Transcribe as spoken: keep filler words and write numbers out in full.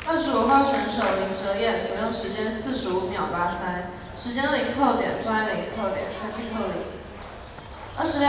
二十五号选手林哲彦所用时间四十五秒八三，时间零扣点，专业零扣点，开机扣零。二十六。